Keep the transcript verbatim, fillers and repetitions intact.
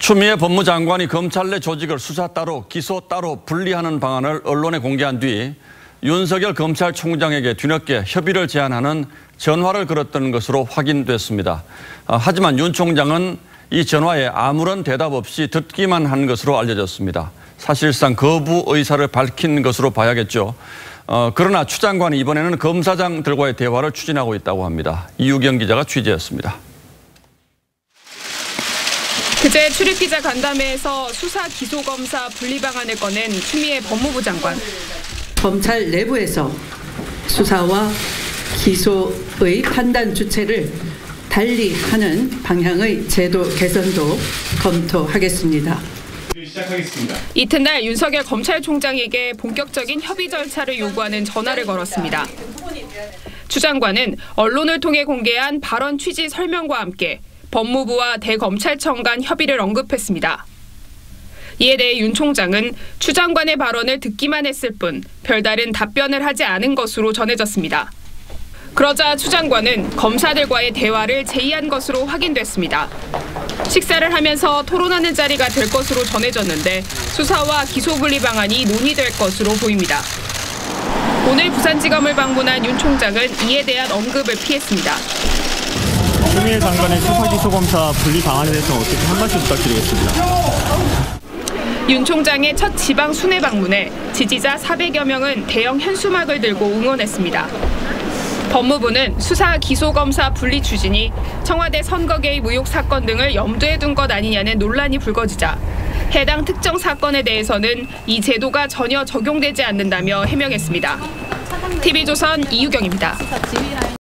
추미애 법무장관이 검찰 내 조직을 수사 따로 기소 따로 분리하는 방안을 언론에 공개한 뒤 윤석열 검찰총장에게 뒤늦게 협의를 제안하는 전화를 걸었던 것으로 확인됐습니다. 하지만 윤 총장은 이 전화에 아무런 대답 없이 듣기만 한 것으로 알려졌습니다. 사실상 거부 의사를 밝힌 것으로 봐야겠죠. 어, 그러나 추 장관이 이번에는 검사장들과의 대화를 추진하고 있다고 합니다. 이유경 기자가 취재했습니다. 그제 출입기자 간담회에서 수사 기소검사 분리 방안을 꺼낸 추미애 법무부 장관. 검찰 내부에서 수사와 기소의 판단 주체를 달리하는 방향의 제도 개선도 검토하겠습니다. 시작하겠습니다. 이튿날 윤석열 검찰총장에게 본격적인 협의 절차를 요구하는 전화를 걸었습니다. 추 장관은 언론을 통해 공개한 발언 취지 설명과 함께 법무부와 대검찰청 간 협의를 언급했습니다. 이에 대해 윤 총장은 추 장관의 발언을 듣기만 했을 뿐 별다른 답변을 하지 않은 것으로 전해졌습니다. 그러자 추 장관은 검사들과의 대화를 제의한 것으로 확인됐습니다. 식사를 하면서 토론하는 자리가 될 것으로 전해졌는데 수사와 기소 분리 방안이 논의될 것으로 보입니다. 오늘 부산지검을 방문한 윤 총장은 이에 대한 언급을 피했습니다. 추미애 장관의 수사기소검사 분리 방안에 대해서는 어떻게 한 말씀 부탁드리겠습니다. 윤 총장의 첫 지방 순회 방문에 지지자 사백여 명은 대형 현수막을 들고 응원했습니다. 법무부는 수사 기소검사 분리 추진이 청와대 선거 개입 의혹 사건 등을 염두에 둔 것 아니냐는 논란이 불거지자 해당 특정 사건에 대해서는 이 제도가 전혀 적용되지 않는다며 해명했습니다. 티비조선 이유경입니다.